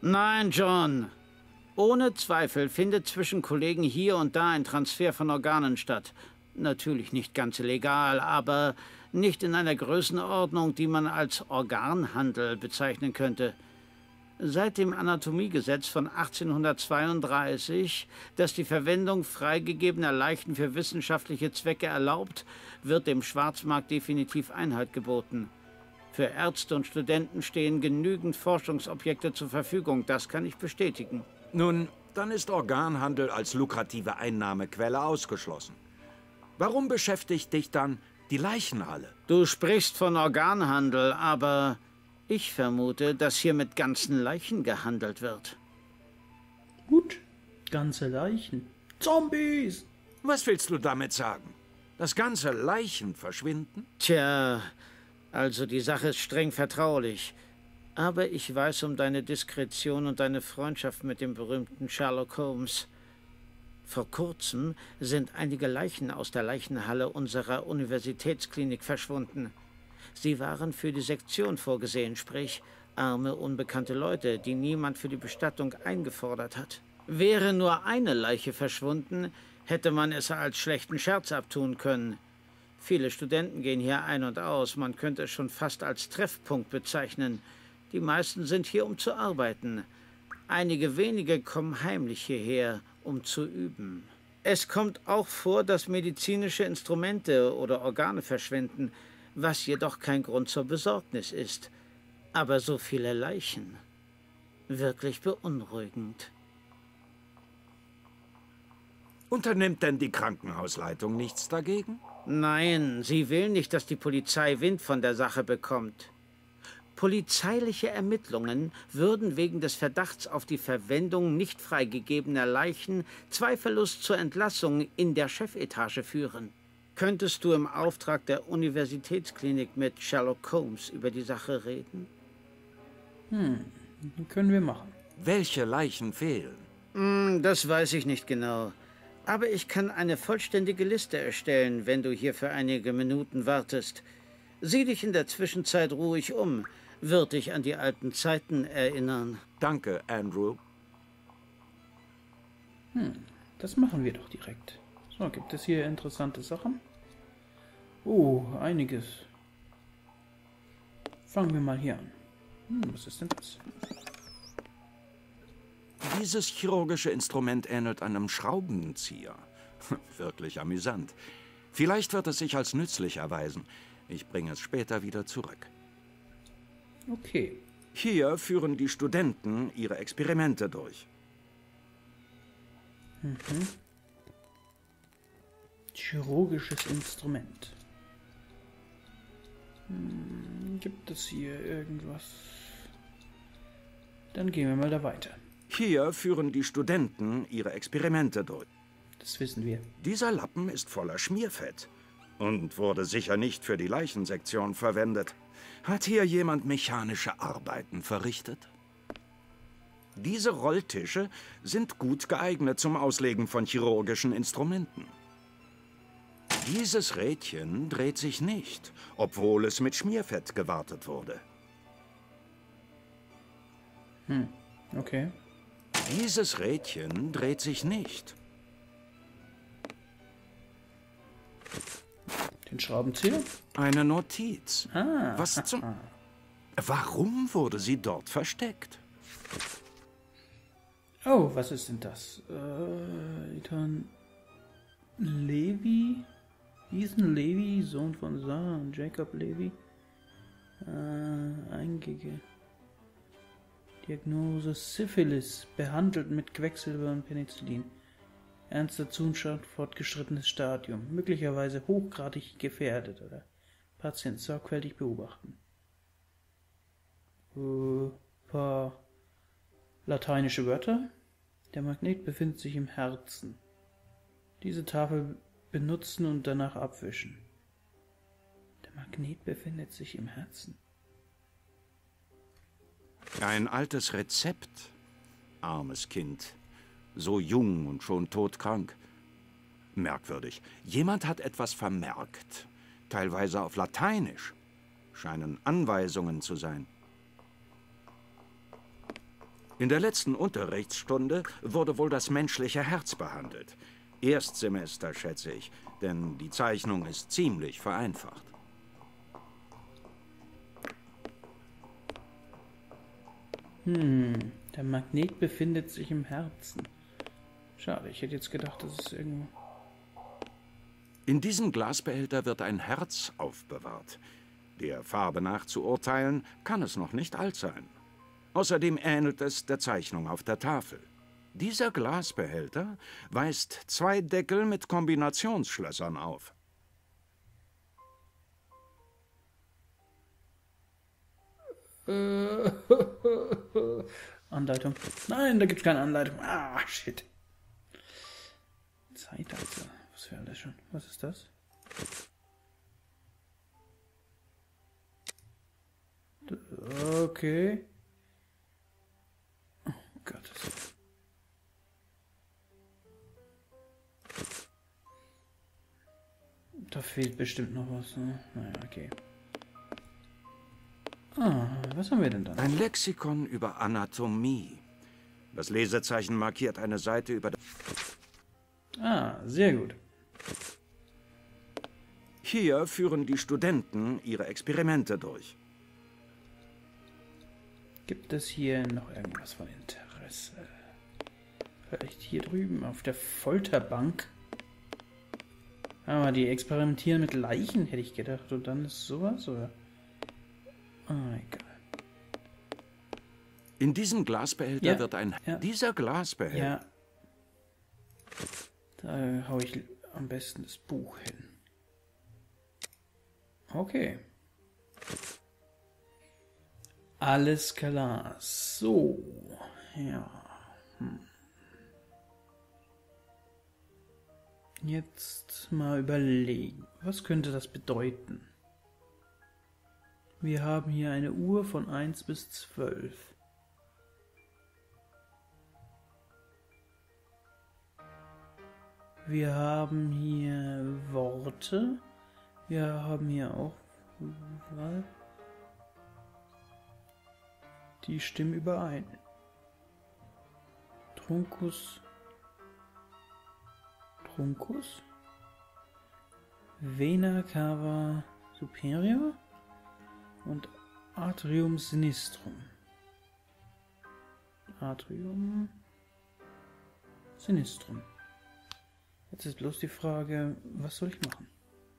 Nein, John. Ohne Zweifel findet zwischen Kollegen hier und da ein Transfer von Organen statt. Natürlich nicht ganz legal, aber nicht in einer Größenordnung, die man als Organhandel bezeichnen könnte. Seit dem Anatomiegesetz von 1832, das die Verwendung freigegebener Leichen für wissenschaftliche Zwecke erlaubt, wird dem Schwarzmarkt definitiv Einhalt geboten. Für Ärzte und Studenten stehen genügend Forschungsobjekte zur Verfügung, das kann ich bestätigen. Nun, dann ist Organhandel als lukrative Einnahmequelle ausgeschlossen. Warum beschäftigt dich dann die Leichenhalle? Du sprichst von Organhandel, aber ich vermute, dass hier mit ganzen Leichen gehandelt wird. Gut, ganze Leichen. Zombies! Was willst du damit sagen? Dass ganze Leichen verschwinden? Tja, also die Sache ist streng vertraulich. Aber ich weiß um deine Diskretion und deine Freundschaft mit dem berühmten Sherlock Holmes. Vor kurzem sind einige Leichen aus der Leichenhalle unserer Universitätsklinik verschwunden. Sie waren für die Sektion vorgesehen, sprich arme, unbekannte Leute, die niemand für die Bestattung eingefordert hat. Wäre nur eine Leiche verschwunden, hätte man es als schlechten Scherz abtun können. Viele Studenten gehen hier ein und aus, man könnte es schon fast als Treffpunkt bezeichnen. Die meisten sind hier, um zu arbeiten. Einige wenige kommen heimlich hierher, um zu üben. Es kommt auch vor, dass medizinische Instrumente oder Organe verschwinden, was jedoch kein Grund zur Besorgnis ist. Aber so viele Leichen. Wirklich beunruhigend. Unternimmt denn die Krankenhausleitung nichts dagegen? Nein, sie will nicht, dass die Polizei Wind von der Sache bekommt. Polizeiliche Ermittlungen würden wegen des Verdachts auf die Verwendung nicht freigegebener Leichen zweifellos zur Entlassung in der Chefetage führen. Könntest du im Auftrag der Universitätsklinik mit Sherlock Holmes über die Sache reden? Können wir machen. Welche Leichen fehlen? Das weiß ich nicht genau. Aber ich kann eine vollständige Liste erstellen, wenn du hier für einige Minuten wartest. Sieh dich in der Zwischenzeit ruhig um. Wird dich an die alten Zeiten erinnern. Danke, Andrew. Das machen wir doch direkt. So, gibt es hier interessante Sachen? Oh, einiges. Fangen wir mal hier an. Was ist denn das? Dieses chirurgische Instrument ähnelt einem Schraubenzieher. Wirklich amüsant. Vielleicht wird es sich als nützlich erweisen. Ich bringe es später wieder zurück. Okay. Hier führen die Studenten ihre Experimente durch. Chirurgisches Instrument. Gibt es hier irgendwas? Dann gehen wir mal da weiter. Hier führen die Studenten ihre Experimente durch. Das wissen wir. Dieser Lappen ist voller Schmierfett und wurde sicher nicht für die Leichensektion verwendet. Hat hier jemand mechanische Arbeiten verrichtet? Diese Rolltische sind gut geeignet zum Auslegen von chirurgischen Instrumenten. Dieses Rädchen dreht sich nicht, obwohl es mit Schmierfett gewartet wurde. Okay. Dieses Rädchen dreht sich nicht. Den Schraubenzieher? Eine Notiz. Ah. Was zum... Warum wurde sie dort versteckt? Oh, was ist denn das? Ethan Levy? Ethan Levy, Sohn von Sarah und Jacob Levy. Eingänge. Diagnose Syphilis, behandelt mit Quecksilber und Penicillin. Ernster Zustand, fortgeschrittenes Stadium, möglicherweise hochgradig gefährdet oder Patient sorgfältig beobachten. Paar lateinische Wörter. Der Magnet befindet sich im Herzen. Diese Tafel benutzen und danach abwischen. Der Magnet befindet sich im Herzen. Ein altes Rezept. Armes Kind. So jung und schon todkrank. Merkwürdig. Jemand hat etwas vermerkt. Teilweise auf Lateinisch. Scheinen Anweisungen zu sein. In der letzten Unterrichtsstunde wurde wohl das menschliche Herz behandelt. Erstsemester, schätze ich, denn die Zeichnung ist ziemlich vereinfacht. Der Magnet befindet sich im Herzen. Schade, ich hätte jetzt gedacht, das ist irgendwo... In diesem Glasbehälter wird ein Herz aufbewahrt. Der Farbe nach zu urteilen, kann es noch nicht alt sein. Außerdem ähnelt es der Zeichnung auf der Tafel. Dieser Glasbehälter weist 2 Deckel mit Kombinationsschlössern auf. Anleitung. Nein, da gibt's keine Anleitung. Ah, shit. Zeitalter. Was für alles schon. Was ist das? Okay. Oh Gott. Da fehlt bestimmt noch was. Ne? Naja, okay. Ah, was haben wir denn dann? Ein Lexikon über Anatomie. Das Lesezeichen markiert eine Seite über... Ah, sehr gut. Hier führen die Studenten ihre Experimente durch. Gibt es hier noch irgendwas von Interesse? Vielleicht hier drüben auf der Folterbank? Aber die experimentieren mit Leichen, hätte ich gedacht. Und dann ist sowas, oder? Ah, egal. In diesem Glasbehälter wird ein... Ja. Dieser Glasbehälter... Ja. Da hau ich am besten das Buch hin. Okay. Alles klar. So. Ja. Jetzt mal überlegen. Was könnte das bedeuten? Wir haben hier eine Uhr von 1 bis 12. Wir haben hier Worte. Wir haben hier auch... Die stimmen überein. Truncus. Vena cava superior und Atrium sinistrum. Atrium sinistrum. Jetzt ist bloß die Frage, was soll ich machen?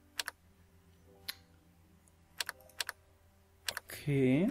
Okay.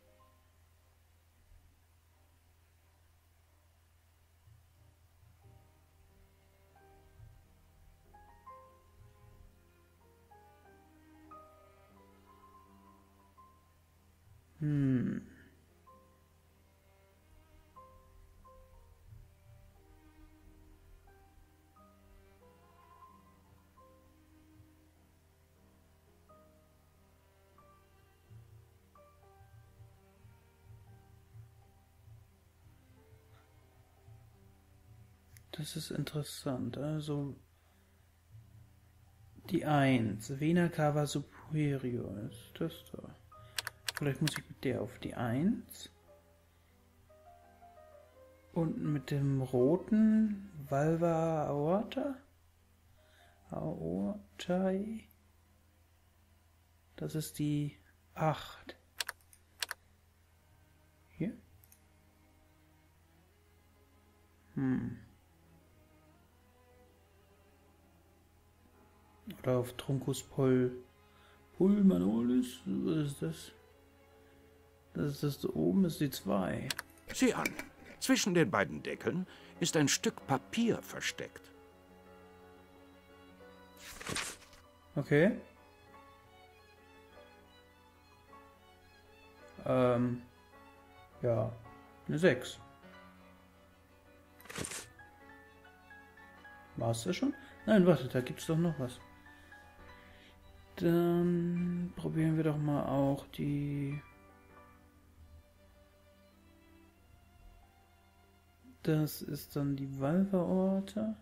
Das ist interessant. Also die 1, Vena cava superior ist das da. Vielleicht muss ich mit der auf die 1. Und mit dem roten Valva aorta. Aortae. Das ist die 8. Hier. Oder auf Truncus pulmonalis. Was ist das? Das ist das da oben, ist die 2. Sieh an, zwischen den beiden Deckeln ist ein Stück Papier versteckt. Okay. Ja, eine 6. War's das schon? Nein, warte, da gibt's doch noch was. Dann probieren wir doch mal auch die... Das ist dann die Valva aorta.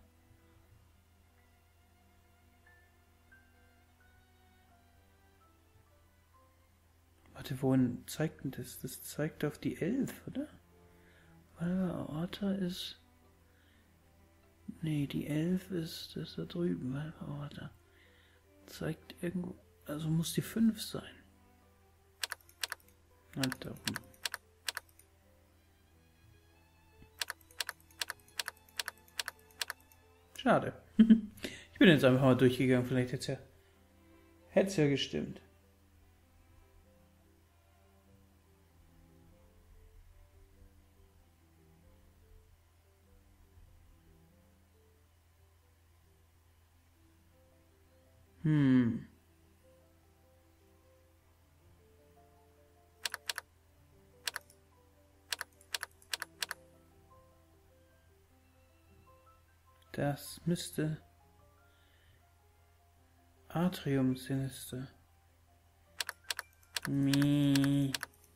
Warte, wohin zeigt denn das? Das zeigt auf die 11, oder? Orta ist... Nee, die 11 ist das da drüben, Valva Orta. Zeigt irgendwo... Also muss die 5 sein. Halt da oben. Schade. Ich bin jetzt einfach mal durchgegangen, vielleicht hätte es ja gestimmt. Das müsste Atrium Sinister. Mi.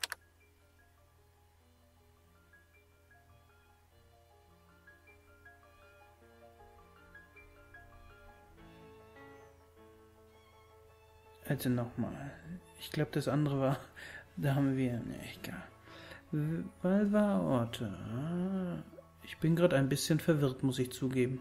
Also nochmal. Ich glaube, das andere war. Da haben wir. Ne, egal. Valva Orta. Ich bin gerade ein bisschen verwirrt, muss ich zugeben.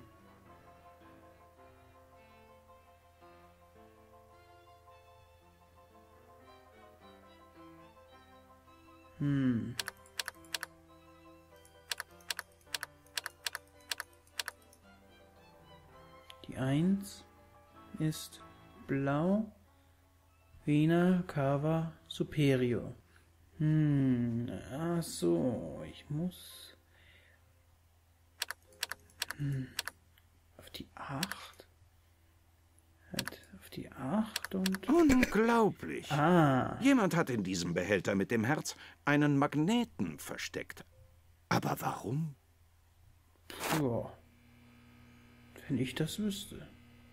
Die 1 ist blau. Vena Cava Superior. Ach so, ich muss auf die 8. Halt auf die 8 und... Unglaublich. Ah. Jemand hat in diesem Behälter mit dem Herz einen Magneten versteckt. Aber warum? Ja. Wenn ich das wüsste.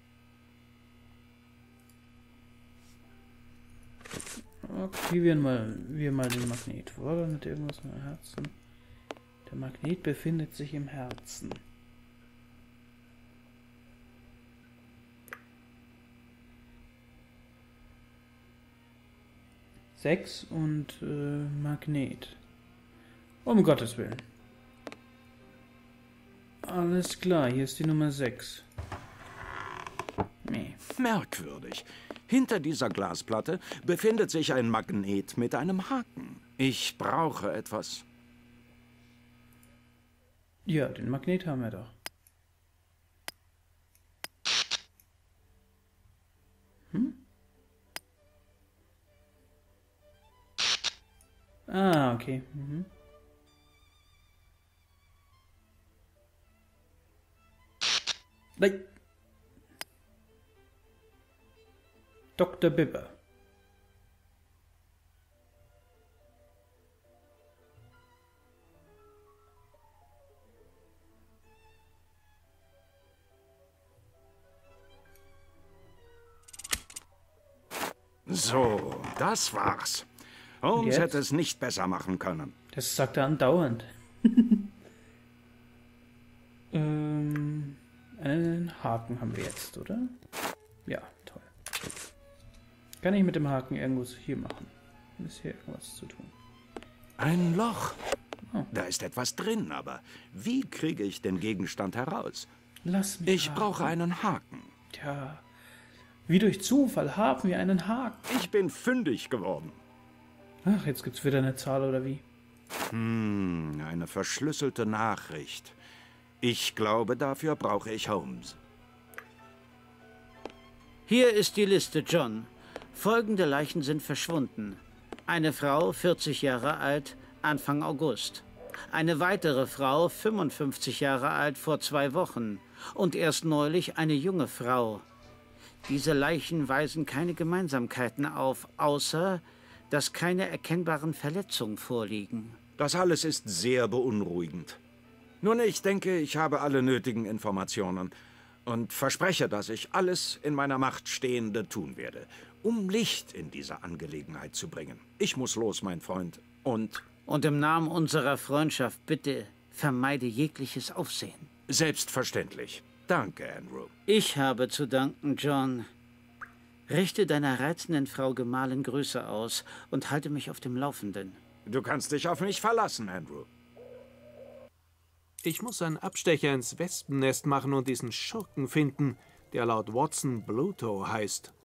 Aktivieren wir mal den Magnet. Fordern mit irgendwas im Herzen. Der Magnet befindet sich im Herzen. Sechs und Magnet. Um Gottes Willen. Alles klar, hier ist die Nummer 6. Nee. Merkwürdig. Hinter dieser Glasplatte befindet sich ein Magnet mit einem Haken. Ich brauche etwas. Ja, den Magnet haben wir doch. Ah, okay. Nein. Dr. Bibber. So, das war's. Holmes Jetzt? hätte es nicht besser machen können. Das sagt er andauernd. Einen Haken haben wir jetzt, oder? Ja, toll. Kann ich mit dem Haken irgendwas hier machen? Ist hier irgendwas zu tun? Ein Loch. Oh. Da ist etwas drin, aber wie kriege ich den Gegenstand heraus? Lass mich Ich brauche einen Haken. Tja, wie durch Zufall haben wir einen Haken. Ich bin fündig geworden. Ach, jetzt gibt's wieder eine Zahl oder wie? Eine verschlüsselte Nachricht. Ich glaube, dafür brauche ich Holmes. Hier ist die Liste, John. Folgende Leichen sind verschwunden. Eine Frau, 40 Jahre alt, Anfang August. Eine weitere Frau, 55 Jahre alt, vor 2 Wochen. Und erst neulich eine junge Frau. Diese Leichen weisen keine Gemeinsamkeiten auf, außer dass keine erkennbaren Verletzungen vorliegen. Das alles ist sehr beunruhigend. Nun, ich denke, ich habe alle nötigen Informationen und verspreche, dass ich alles in meiner Macht Stehende tun werde, um Licht in diese Angelegenheit zu bringen. Ich muss los, mein Freund. Und im Namen unserer Freundschaft bitte vermeide jegliches Aufsehen. Selbstverständlich. Danke, Andrew. Ich habe zu danken, John. Richte deiner reizenden Frau Gemahlin Grüße aus und halte mich auf dem Laufenden. Du kannst dich auf mich verlassen, Andrew. Ich muss einen Abstecher ins Wespennest machen und diesen Schurken finden, der laut Watson Bluto heißt.